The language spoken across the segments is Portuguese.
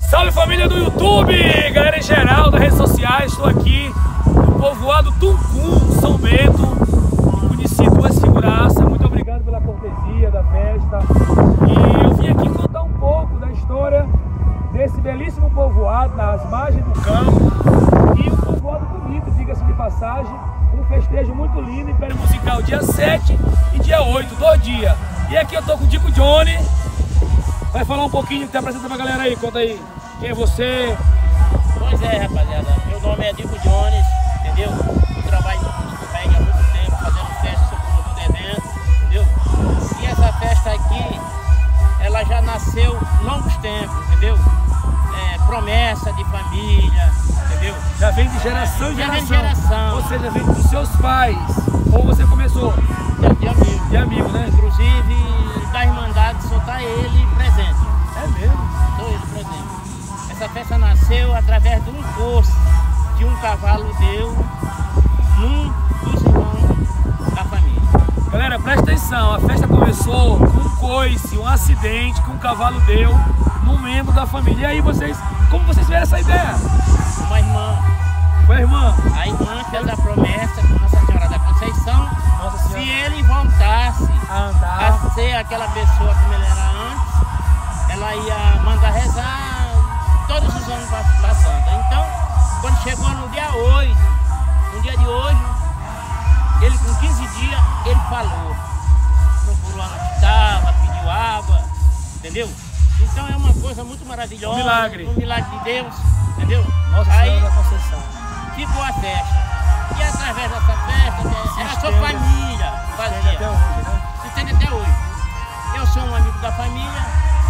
Salve família do YouTube, galera em geral das redes sociais, estou aqui no povoado Tuncum, São Bento. Conheci duas figuraças, muito obrigado pela cortesia da festa. E eu vim aqui contar um pouco da história desse belíssimo povoado nas margens do campo. E um povoado bonito, diga-se de passagem, um festejo muito lindo, Império Musical dia 7 e dia 8, 2 dias. E aqui eu tô com o Dico Johnny. Vai falar um pouquinho, te apresenta pra galera aí, conta aí. Quem é você? Pois é, rapaziada, meu nome é Dico Johnny, entendeu? Eu trabalho no reggae há muito tempo, fazendo festa sobre todo evento, entendeu? E essa festa aqui, ela já nasceu longos tempos, entendeu? Promessa de família, entendeu? Já vem de geração em Já vem geração. de geração. Ou seja, vem dos seus pais. Ou você começou? De amigo. De amigo, né? Inclusive, da Irmandade, só tá ele presente. É mesmo? Sou ele presente. Essa festa nasceu através de um curso que um cavalo deu num dos irmãos da família. Galera, presta atenção. A festa começou com um coice, um acidente que um cavalo deu num membro da família. E aí vocês, como vocês tiveram essa ideia? Uma irmã. Foi a irmã? A irmã fez a promessa com Nossa Senhora da Conceição, Nossa se Senhora. ele voltasse A andar. a ser aquela pessoa como ele era antes, ela ia mandar rezar todos os anos para a Santa. Então, quando chegou no dia 8, no dia de hoje, ele com 15 dias, ele falou. Procurou onde estava, pediu água, entendeu? Então é uma coisa muito maravilhosa. Um milagre. Um milagre de Deus, entendeu? Nossa Aí Senhora da Conceição. ficou a festa. E através dessa festa, era só família que fazia. Até hoje, né? Se estende até hoje. Eu sou um amigo da família.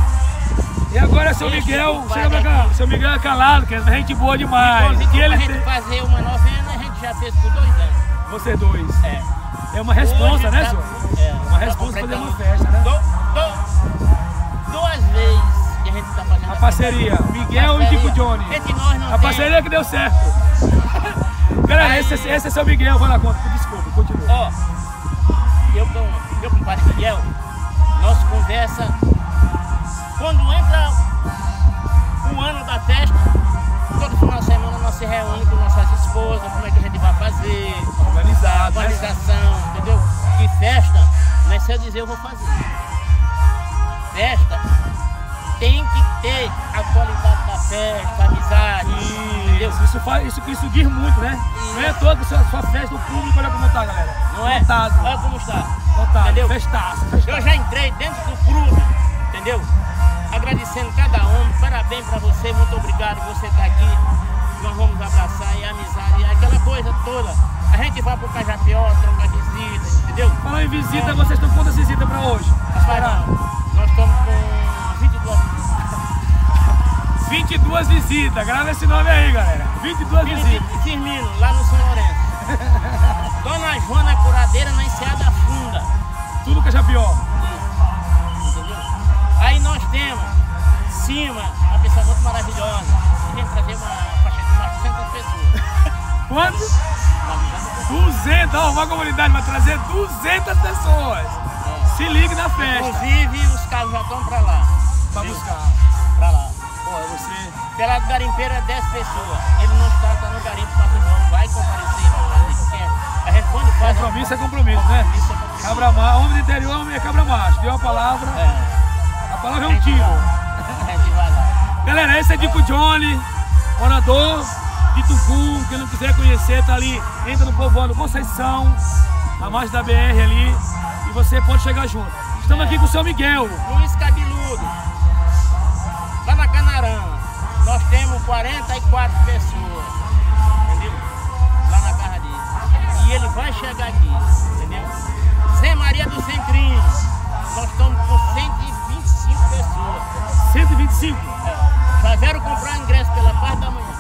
E agora, seu Miguel, chega pra cá. Seu Miguel é calado, que é gente boa demais. E E ele a gente fazer uma novena, a gente já fez por 2 anos. Vocês dois. É. É uma responsa, Hoje né, tá- senhor? é, Uma tá responsa fazer uma completando festa, né? 2 vezes que a gente tá fazendo A parceria, Miguel e Dico Johnny. Entre nós não A tem- parceria que deu certo. Galera, Aí- esse é seu Miguel, vai lá, conta. Desculpa, continua. Ó, eu com meu compadre Miguel, nós conversa quando entra o ano da festa, todo final de semana nós se reúne com nossas esposas, como é que a gente vai fazer, Organizado, né? organização, entendeu? E festa, não é só eu dizer eu vou fazer. Festa tem que ter a qualidade da festa, a amizade, entendeu? Isso diz muito, né? Não é toda sua festa, o público, olha como tá, galera. Não é? Lotado. Olha como está. Lotado, Entendeu? festaço. Eu já entrei dentro do clube, entendeu? Agradecendo cada homem, parabéns pra você, muito obrigado por você estar aqui. Nós vamos abraçar e amizade, e aquela coisa toda. A gente vai pro Cajapió, trocar visita, entendeu? Falando em visita, vocês estão com quantas visitas pra hoje? Esperar. Nós estamos com 22 visitas. 22 visitas, grava esse nome aí, galera. 22 visitas. Firmino, lá no São Lourenço. Dona Joana Curadeira na Enseada Funda. Tudo Cajapió. Entendeu? Aí nós temos Cima, uma pessoa muito maravilhosa. A gente trazer uma faixa de umas 200 pessoas. Quanto? Uma visão 200, ó, uma comunidade vai trazer 200 pessoas. Se ligue na festa. Inclusive, os carros já estão pra lá. Pra Viu? buscar. Pra lá. Pô, você. Pela garimpeira é 10 pessoas. Ele não está no garimpo, mas o irmão vai comparecer pra trazer. Porque a gente quando faz. Compromisso é compromisso, né? Compromisso é compromisso. Cabra macho, homem do interior, homem é cabra macho. Deu a palavra, É. a palavra é um tiro. A gente vai lá. Galera, esse é Dico Johnny, morador de Tuncum. Quem não quiser conhecer, tá ali, entra no povoado Conceição, na margem da BR ali, e você pode chegar junto. Estamos aqui com o seu Miguel. Luiz Cabeludo, lá na Canarana, nós temos 44 pessoas, entendeu? Lá na casa dele. E ele vai chegar aqui, entendeu? Zé Maria do Centrinho, nós estamos com 125 pessoas. 125. Já vieram comprar ingresso pela parte da manhã.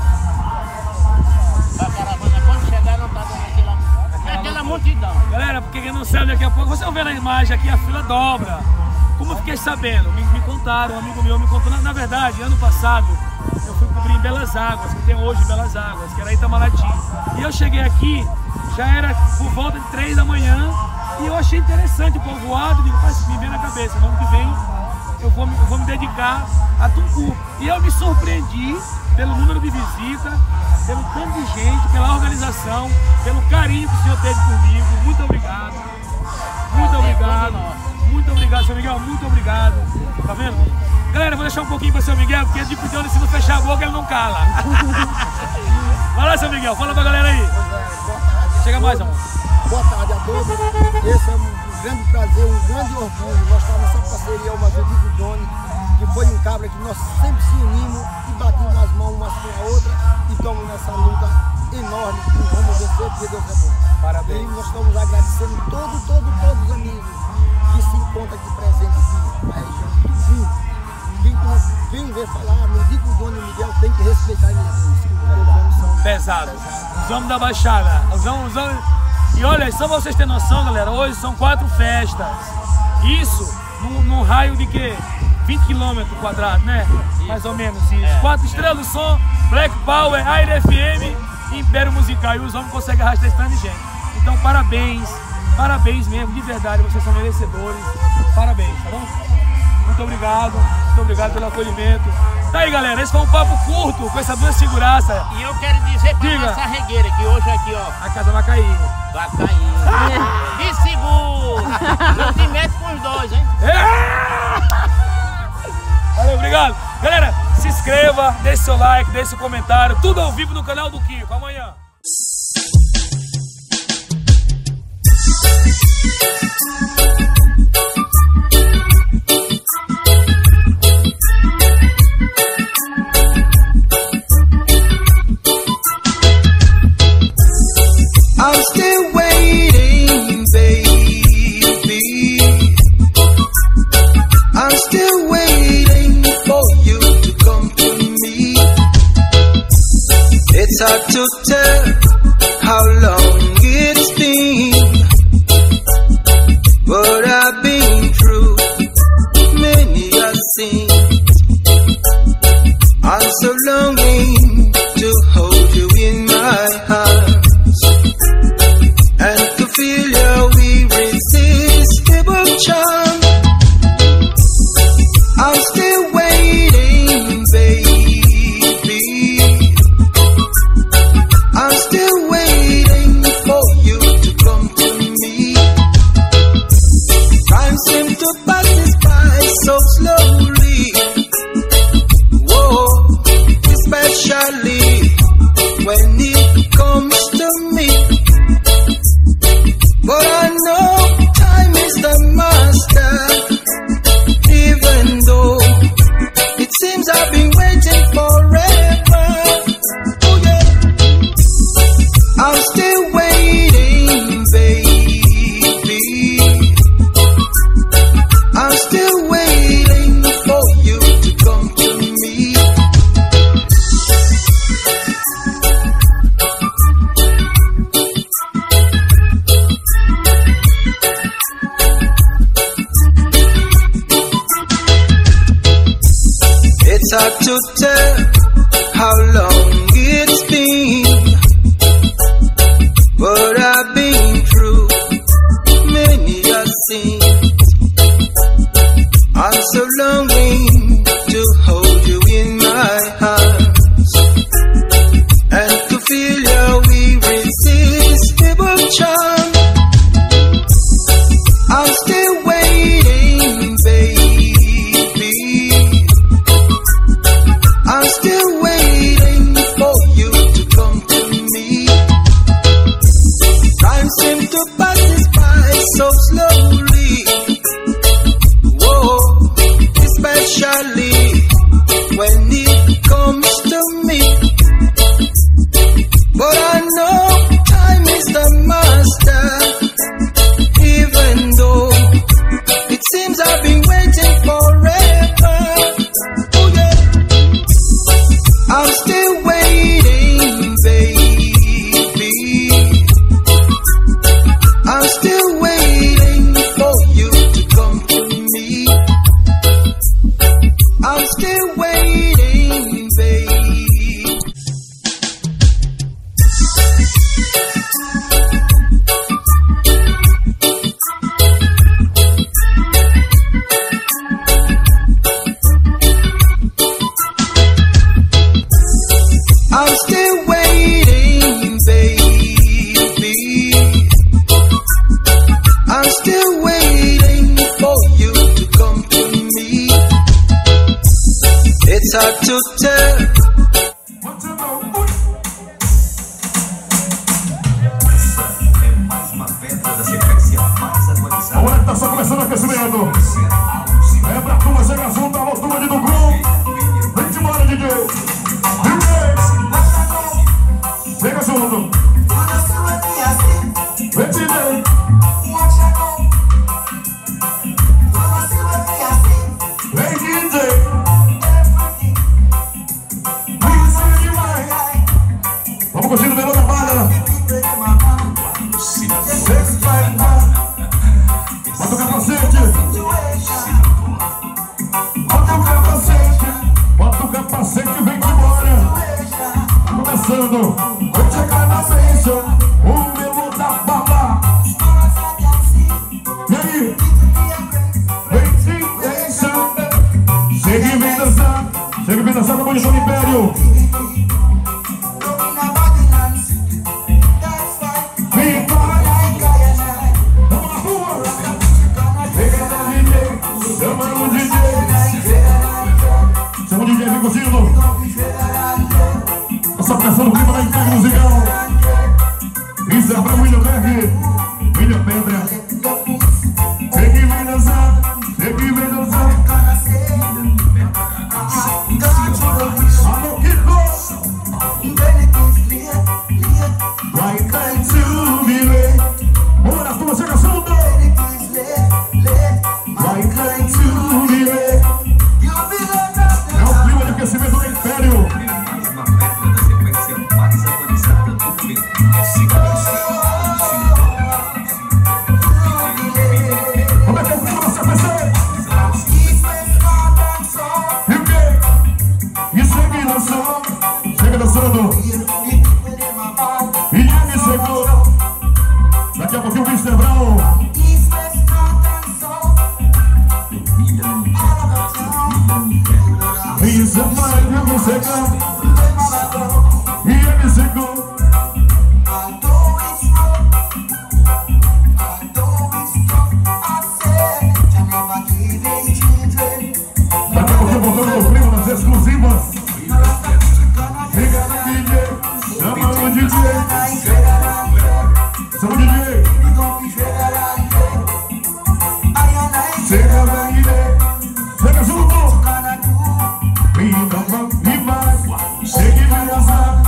A caravana, quando chegar, não tá dando aquela multidão. Galera, porque quem não sabe, daqui a pouco, vocês vão ver na imagem aqui, a fila dobra. Como eu fiquei sabendo? Me contaram, um amigo meu me contou. Na verdade, ano passado, eu fui cobrir em Belas Águas, que tem hoje Belas Águas, que era Itamaraty. E eu cheguei aqui, já era por volta de 3 da manhã, e eu achei interessante o povoado, digo, faz me vem na cabeça, no ano que vem eu vou me dedicar a Tunku. E eu me surpreendi pelo número de visita, pelo tanto de gente, pela organização, pelo carinho que o senhor teve comigo. Muito obrigado. Muito obrigado. Muito obrigado, seu Miguel. Muito obrigado. Tá vendo? Galera, vou deixar um pouquinho para o seu Miguel, porque de Pidão, se não fechar a boca, ele não cala. Vai lá, seu Miguel. Fala pra galera aí. Chega mais, amor. Boa tarde a todos. Esse é um grande prazer, um grande orgulho. Nós estamos nessa parceria, uma vez com o Johnny, que foi um cabra que nós sempre se unimos e batimos as mãos uma com a outra e estamos nessa luta enorme e vamos vencer, porque Deus é bom. Parabéns. E nós estamos agradecendo todos os amigos que se encontram aqui presentes na região do Sul. Quem vem falar, meu digo o Johnny e o Miguel, tem que respeitar eles. Pesado. Os homens da Baixada. Os homens... E olha, só pra vocês terem noção, galera, hoje são 4 festas. Isso num raio de quê? 20 km quadrados, né? Isso. Mais ou menos isso. 4 estrelas do som, Black Power, Aire FM e Império Musical. E os homens conseguem arrastar esse tanto de gente. Então, parabéns mesmo, de verdade, vocês são merecedores. Parabéns, tá bom? Muito obrigado pelo acolhimento. Tá aí, galera, esse foi um papo curto com essa duas figuraças. E eu quero dizer pra nossa regueira que hoje aqui, ó, a casa vai cair. Vai cair. E seguro. Não te mete com os dois, hein? Valeu, obrigado. Galera, se inscreva, deixe seu like, deixe seu comentário. Tudo ao vivo no canal do Kiko. Amanhã. I'm still waiting, baby. I'm still waiting for you to come to me. It's hard to tell how long it's been, but I've been through many a sin. I'm so longing to hold you in my arms and to feel your irresistible charm. I'm still waiting, baby. I'm still waiting for you to come to me. Time seems to pass us by so slowly. Whoa, especially when it comes to me. But I know time is the master, even though it seems I've been waiting forever. Oh yeah, I'm still waiting, baby. I'm still waiting for you to come to me. It's hard to tell how long it's been, but I've been through many a sin. I'm so longing to hold you in my arms and to feel your irresistible charm. I'm still waiting, baby. I'm still waiting start to tell. Agora que tá só começando o aquecimento. É pra turma, chega junto, alô, turma de Tucum. Vem embora, DJ. Chega junto. Vem, DJ. Vem, DJ. Vamos curtindo o melhor da banda. Bota o capacete. Bota o capacete. Bota o capacete e vem embora. Começando. Vou chegar na frente. O meu da bala. E aí? Vem se deixando. Chega e vem dançar. Chega e vem dançar com o Bonitão Império. Chama o DJ, vem curtindo. Essa pressão do clima da Império Musical. Isso é pra William Berg, William Pedra. Chega e vem dançar, chega e vem dançar. Alô, Kiko. Right time to be late. Uma das turmas chega junto. Right time to be late. É o clima de aquecimento do Império. Uma pedra da sequência mais atualizada do momento. Como é que é o clima da CPC? E o quê? E segue dançando. Chega dançando. E ele chegou. Daqui a pouquinho o Mr. Brown. Isso é mais de eu chegar. E ele chegou. Daqui a pouquinho voltando no clima das exclusivas. Chega no DJ. Chama o DJ. Chama o DJ. Chega no DJ. Chega junto. E vai, chega e vai dançar.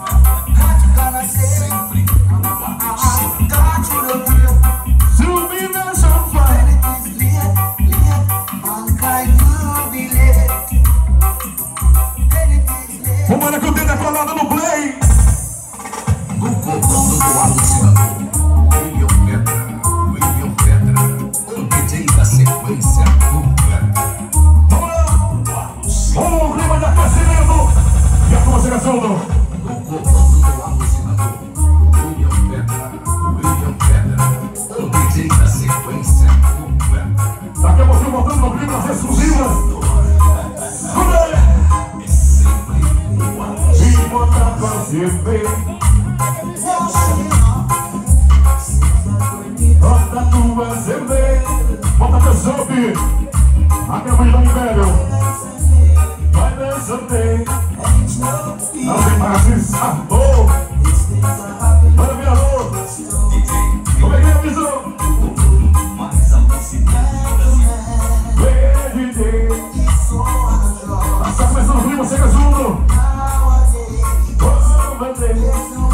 Sempre Subi na sofá. Vamos olhar que o dedo é colado no play. no comando do alucinador. William Pedra, o DJ da sequência completa. Vamos lá. Vamos, clima de aquecimento. E a turma chega junto. No comando do alucinador. William Pedra, o DJ da sequência completa. Daqui a pouquinho voltando no clima das exclusivas. É sempre o alucinador. E botar pra você ver. Bota a tua cerveja. Bota teu chope. Aqui é o Bonitão Império. Vai dançando. Não tem mais sabor. Manda minha alô. Como é que é a visão? Mais alucinado do Brasil. DJ. Tá começando o clima, chega junto. Vamos,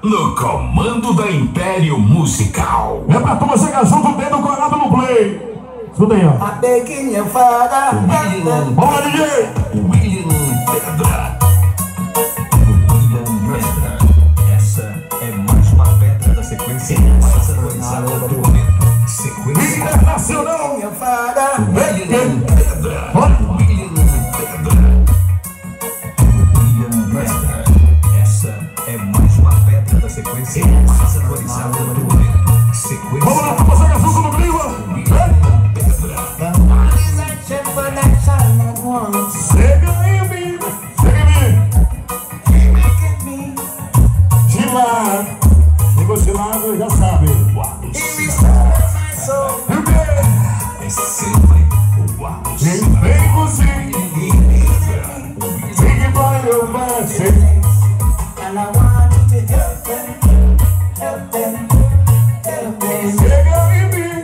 no comando da Império Musical. É pra turma chegar junto, dedo colado no play. Escuta aí, ó. Vamos lá, DJ! William Pedra. William Pedra. Essa é mais uma pedra da sequência mais atualizada do momento. Sequência Internacional! William Pedra. William Pedra. William Pedra. Essa é mais uma pedra da sequência mais atualizada do momento. Sequência. Vamos lá, turma chegar junto no clima! Chega em mim, de lá, chegou de lado, já sabe. É sempre o Alucinador. Quem vem cozinha, fique para eu bater. Chega em mim.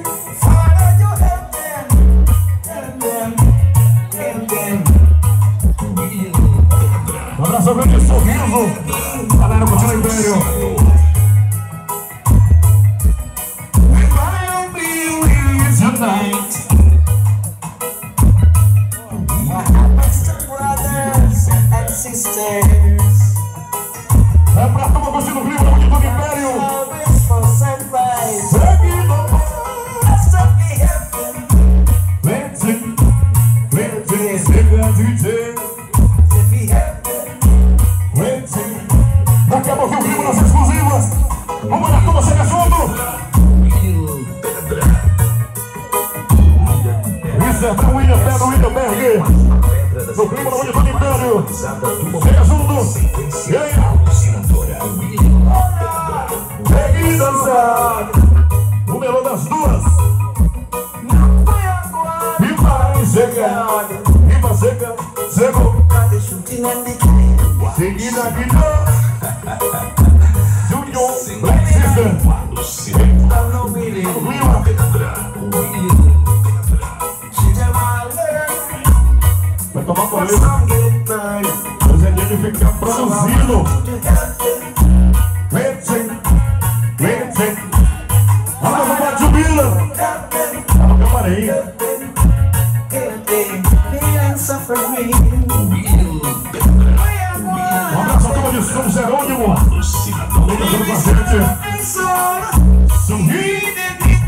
Um abraço grande, sorriso. Galera, continua o Império. É pra turma curtindo o clima da Bonito do Império. Daqui a pouquinho o clima das exclusivas. Vamos lá, turma, chega junto. Isso é pra William Pedra, William Berg. No clima da Bonito do Império. Chega junto. E aí? Vem e dançar. O melô das duas. E vai chegar. E vai chegar. Chegou. Seguida aqui. Junior Black System. Vai tomar polêmica. Hoje é dia de ficar produzindo. Vem. Vamos lá, Jubila. Tá no camarim. Um abraço a turma de São Jerônimo. Liga tudo com a gente. Sorri.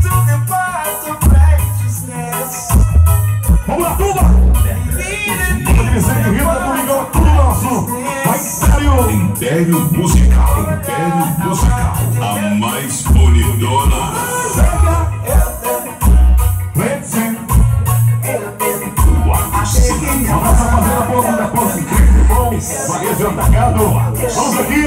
Vamos lá, turma. Vicente Rita, Domingão, tudo nosso. Vai, Império Musical. Império Musical. A mais bonitona. Vamos fazer a boca da posse. Varejo atacado. Vamos aqui,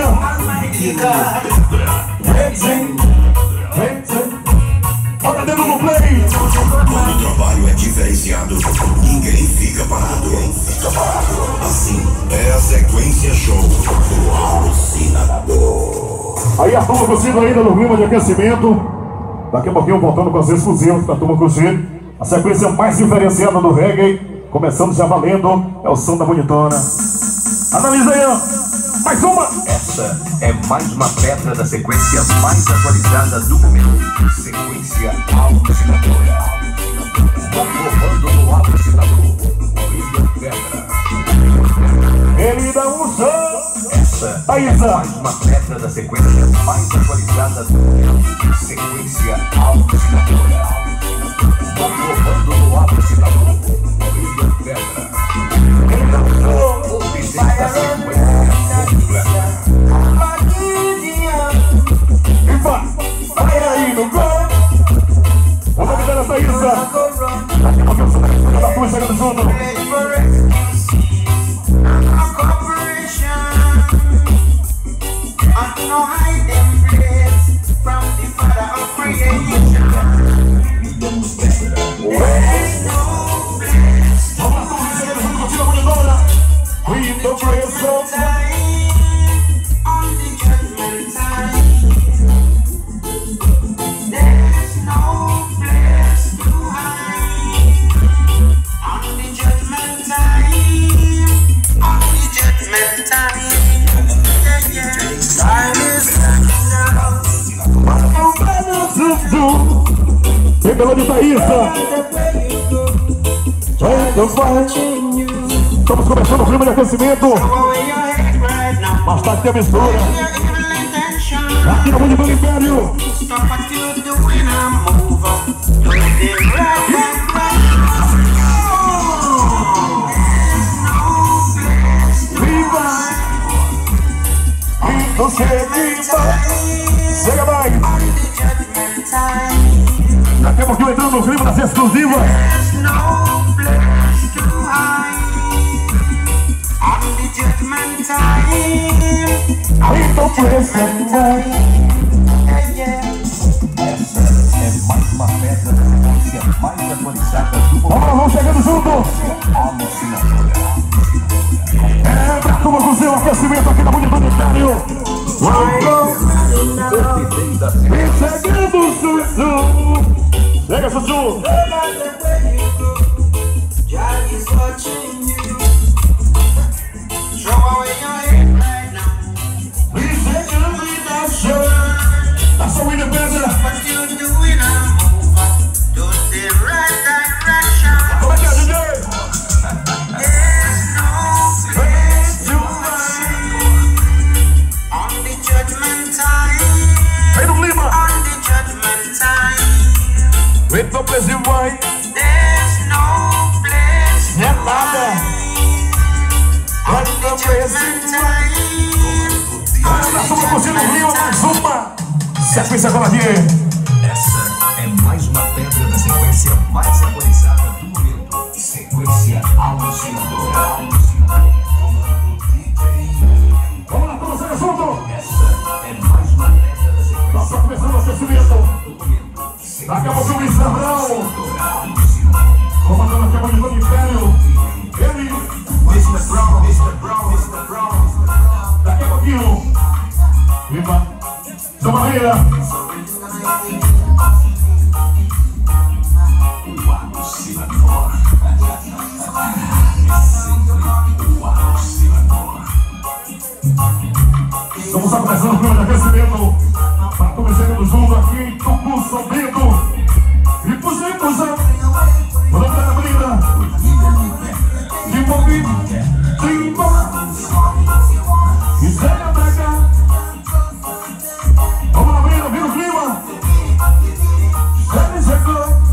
bota dedo no play. Quando o trabalho é diferenciado, ninguém fica parado. Assim é a sequência show do Alucinador. Aí a turma curtindo ainda no clima de aquecimento. Daqui a pouquinho voltando com as exclusivas pra turma curtir. A sequência mais diferenciada do reggae. Começando já valendo. É o som da bonitona. Analisa aí, ó. Mais uma. Essa é mais uma pedra da sequência mais atualizada do momento. Sequência alucinadora. Comando no Alucinador. William Pedra. Ele dá um show. Essa aí, é mais uma pedra da sequência mais atualizada do momento. Sequência alucinadora. Comando no Alucinador. William Pedra. O bicho da sequência completa. E vai aí no gol. Vamos me dar essa Isa. Cada turma chegando junto. Time is Estamos começando o clima de aquecimento. Mais tarde tem a mistura. Aqui no Mundo do Império. Chega mais. Daqui a pouquinho entrando no clima das exclusivas. Essa é mais uma pedra da sequência mais atualizada do momento. Vamos chegando junto. Alucinadora. É pra turma com seu aquecimento aqui na Mundo do Império. Chegando, Sussu. Chega, Sussu. Tá só indo pedra. Como é que é, DJ? Vem no clima. Vem no Brasil, vai. Não é nada. Nós estamos curtindo o Rio, mais uma sequência agora aqui. Essa é mais uma pedra da sequência mais atualizada do momento. Sequência alucinadora. Vamos lá, todos chegando junto. Essa é mais uma pedra da sequência. Nós estamos começando o aquecimento. do momento. Daqui a pouco o Luiz Sabrão. Comandando aqui a Mundo do Império. Ele, Mr. Brown. Daqui a pouquinho. Viva. São Maria. O alucinador. É sempre o alucinador. Estamos só começando o clima de aquecimento. Para todos chegando junto aqui em Tucu, São Bento. E puxamos a Bandeira Brida. Timbobi. E chega pra cá. Vamos na Brida, vira o clima. Ele chegou.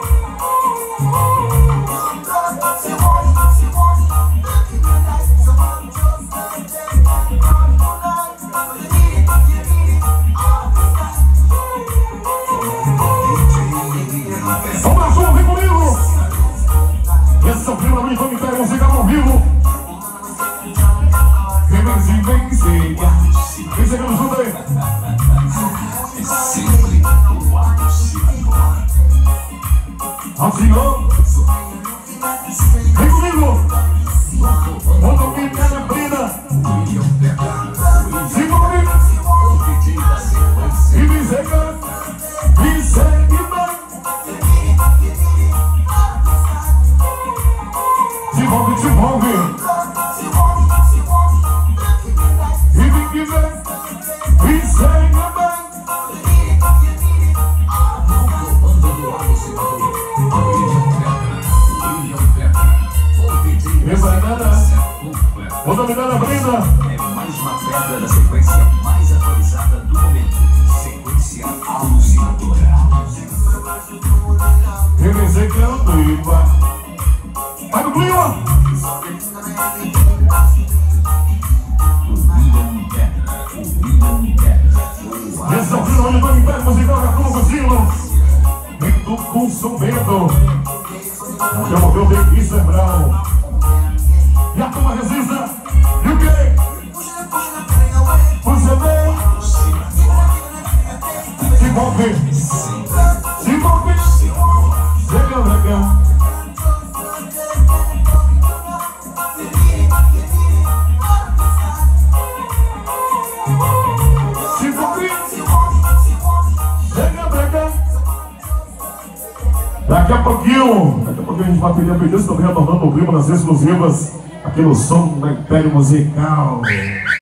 Vamos lá, João, vem comigo! Esse é o clima do Mundo do Império musical ao vivo. Vem chegando junto aí. É sempre o alucinador. Alcinou. Vem comigo! Vamos aqui, pega a brida. Siga comigo. E me segue. Me segue, vai. Se envolve. E me que vem. Me segue, vai. Essa é nada. Vou dominar a brisa. É mais uma pedra da sequência mais atualizada do momento. Sequência alucinadora. Revezei que é o clima. Vai no clima. Esse é o clima onde do Império Musical da Turma Cochilo. Vem do consumento. Já morreu bem isso, é Brown. E a turma resista. E o quê? Puxa bem. Se envolve. Chega, legal. Se envolve. Chega, legal. Daqui a pouquinho a gente vai pedir a pedido, estamos retornando o clima das exclusivas aqui no som da Império Musical.